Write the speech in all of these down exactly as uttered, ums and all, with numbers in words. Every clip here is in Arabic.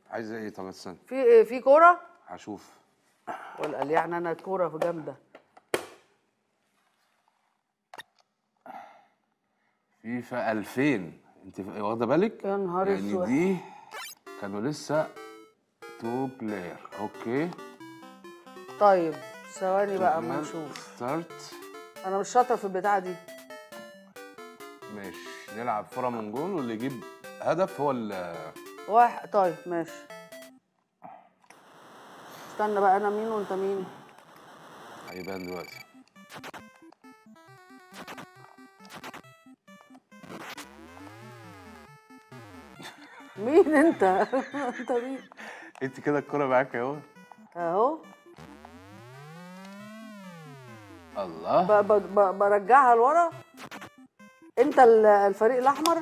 عايزه ايه؟ طب استنى، في ايه؟ في كوره؟ هشوف. ولا قال يعني انا كوره جامده. فيفا ألفين، انت واخده بالك؟ يا نهار يعني اسود. دي كانوا لسه تو بلاير. اوكي طيب ثواني بقى اما نشوف. ستارت. انا مش شاطره في البتاعه دي. ماشي، نلعب فورة من جول واللي يجيب هدف هو ال واحد. طيب ماشي، استنى بقى، انا مين وانت مين؟ هيبان دلوقتي. مين انت؟ انت مين؟ انت كده الكرة معاك اهو. اهو الله. ب ب ب برجعها لورا. انت الفريق الاحمر؟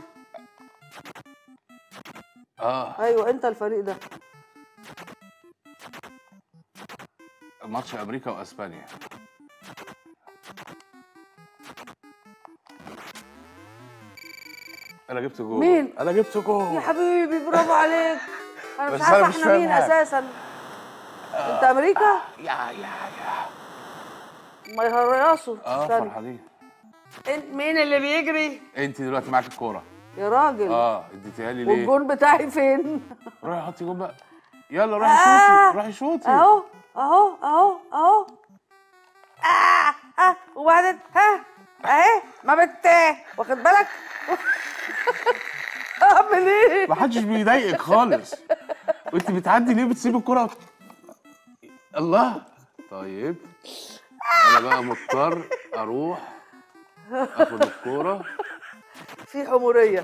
اه ايوه انت الفريق ده. ماتش امريكا واسبانيا. انا جبت جول. مين؟ انا جبت جول يا حبيبي برافو عليك. انا مش بس أنا عارفه مش احنا فاهم مين حاجة. اساسا. انت امريكا؟ يا يا يا ما يهريصوا. اه استنى. فرحانين. انت مين اللي بيجري؟ انت دلوقتي معاك الكورة. يا راجل. اه اديتيها لي ليه؟ والجون بتاعي فين؟ روحي حطي جول بقى. يلا روحي آه. شوتي، روحي شوتي. اهو اهو اهو اهو. اه اه وبعدين ها اهي ما بت واخد بالك. اعمل ايه؟ ما حدش بيضايقك خالص، وانت بتعدي ليه بتسيب الكرة وت... الله. طيب انا بقى مضطر اروح اخد الكورة. في حمورية.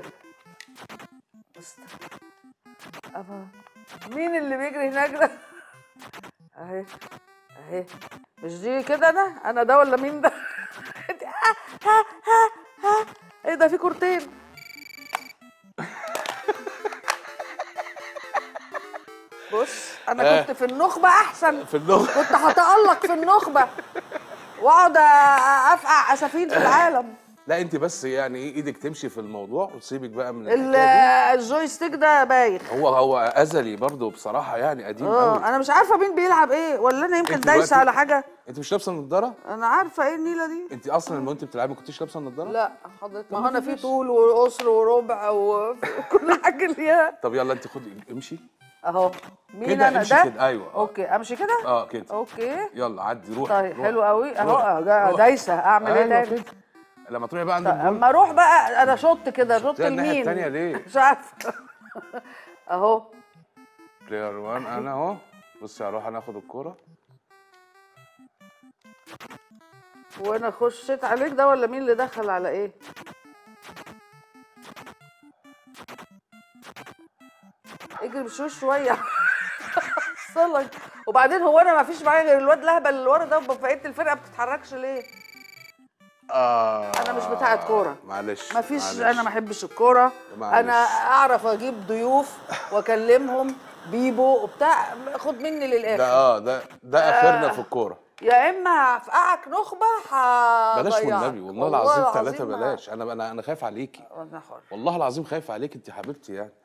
أبا. مين اللي بيجري هناك ده؟ اهي اهي. مش دي كده انا؟ انا ده ولا مين ده؟ ها ها ها ها. ايه ده؟ في كورتين. بص انا كنت في النخبة احسن. في النخبة كنت هتألق في النخبة واقعد افقع اسافين في العالم. لا انت بس يعني ايه، ايدك تمشي في الموضوع وتسيبك بقى من ال- الحكايه دي. الجويستيك ده بايخ. هو هو ازلي برضه بصراحه، يعني قديم قوي. اه انا مش عارفه مين بيلعب ايه، ولا انا يمكن انت دايسه دلوقتي- على حاجه. انت مش لابسه النضاره؟ انا عارفه ايه النيله دي. انت اصلا لما انت بتلعبي ما كنتيش لابسه النضاره؟ لا حضرتك، ما طب هو ما انا في تلبسي. طول وقصر وربع وكل حاجه ليها. طب يلا انت خدي امشي اهو. مين كده، انا امشي ده؟ كده. ايوه اه. اوكي امشي كده. اه كده. اوكي يلا عدي روحي. طيب روحي. حلو قوي اهو. روحي. آه، روحي. دايسه. اعمل ايه أيوة تاني؟ كده. لما تروحي بقى عند طيب الجول. اما اروح بقى انا شط كده، شط شطيها الناحية لمين؟ التانية ليه؟ مش عارفه. اهو بلاير واحد انا اهو. بصي هروح انا اخد الكوره. وانا خشيت عليك ده ولا مين اللي دخل على ايه؟ اجري بشوش شويه. صلك. وبعدين هو انا ما فيش معايا غير الواد لهبل اللي ورا ده، وبقيه الفرقه ما بتتحركش ليه؟ اه انا مش بتاعه كوره. معلش ما فيش. معلش. انا ما احبش الكوره. معلش. انا اعرف اجيب ضيوف واكلمهم بيبو وبتاع. خد مني للاخر. ده اه ده ده اخرنا في الكوره. يا اما هفقعك نخبه هضيعك. بلاش والنبي، والله العظيم ثلاثة بلاش. انا انا انا خايف عليكي. انا حر. والله العظيم خايف عليك انت حبيبتي يعني.